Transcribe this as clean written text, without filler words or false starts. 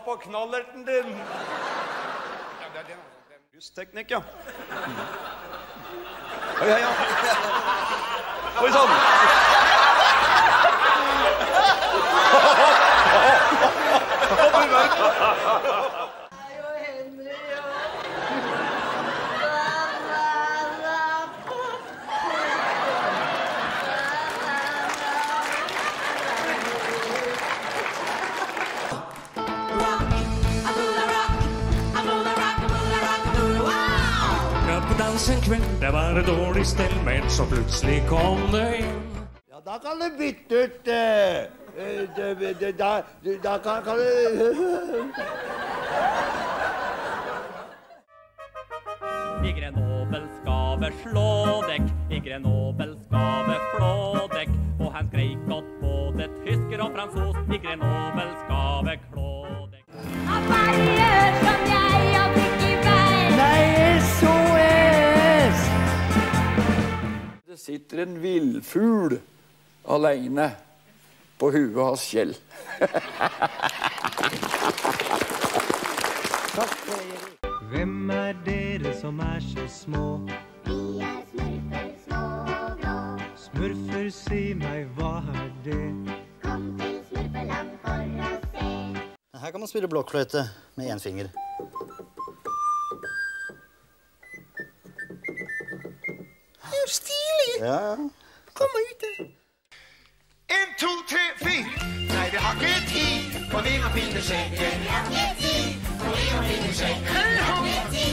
på knallerten din. Justeknikk, ja. Oi, ja. Oi, sånn. En kveld, det var et dårlig stell, men så plutselig kom det inn. Ja, da kan du bytte ut, da kan du... I Grenoble skal vi slå dekk, I Grenoble skal vi flå dekk, og han skreik godt både tysker og fransos, I Grenoble skal vi klå dekk. Han bare gjør som jeg og drikker vær. Nei, det sitter en villfugl alene på huet hans Kjell. Hvem dere som så små? Vi smurfer små og blå. Smurfer, si meg, hva det? Kom til smurfeland for å se. Her kan man spille blokkfløyte med en finger. Det er stilig. Ja. Kom ut det. 1, 2, 3, 4. Nei, vi har ikke tid, for vi må finne skjenken. Vi har ikke tid, for vi må finne skjenken.